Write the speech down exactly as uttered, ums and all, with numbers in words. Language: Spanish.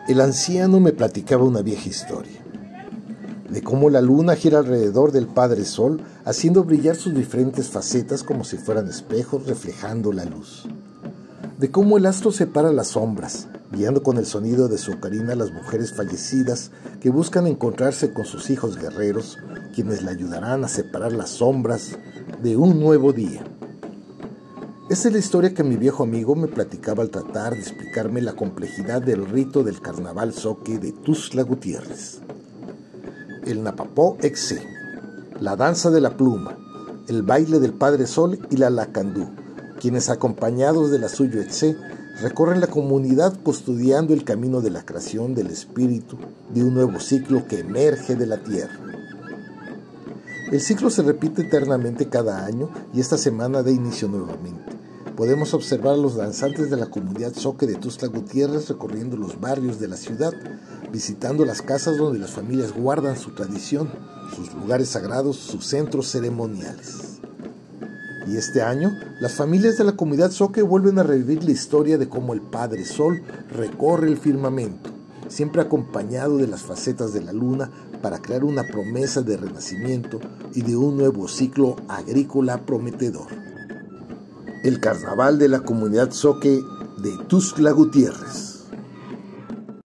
El anciano me platicaba una vieja historia, de cómo la luna gira alrededor del Padre Sol, haciendo brillar sus diferentes facetas como si fueran espejos reflejando la luz. De cómo el astro separa las sombras, guiando con el sonido de su ocarina a las mujeres fallecidas que buscan encontrarse con sus hijos guerreros, quienes le ayudarán a separar las sombras de un nuevo día. Esa es la historia que mi viejo amigo me platicaba al tratar de explicarme la complejidad del rito del carnaval zoque de Tuxtla Gutiérrez. El Napapó Exé, la danza de la pluma, el baile del Padre Sol y la Lacandú, quienes acompañados de la Suyo Exé recorren la comunidad custodiando el camino de la creación del espíritu de un nuevo ciclo que emerge de la tierra. El ciclo se repite eternamente cada año y esta semana da inicio nuevamente. Podemos observar a los danzantes de la comunidad zoque de Tuxtla Gutiérrez recorriendo los barrios de la ciudad, visitando las casas donde las familias guardan su tradición, sus lugares sagrados, sus centros ceremoniales. Y este año, las familias de la comunidad zoque vuelven a revivir la historia de cómo el Padre Sol recorre el firmamento, siempre acompañado de las facetas de la luna para crear una promesa de renacimiento y de un nuevo ciclo agrícola prometedor. El carnaval de la comunidad zoque de Tuxtla Gutiérrez.